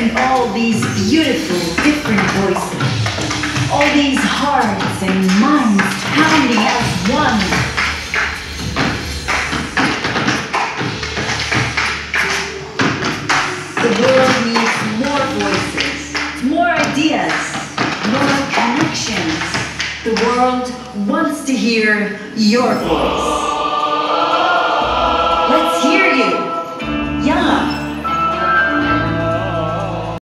and all these beautiful, different voices. All these hearts and minds pounding as one. The world needs more voices, more ideas, more connections. The world wants to hear your voice.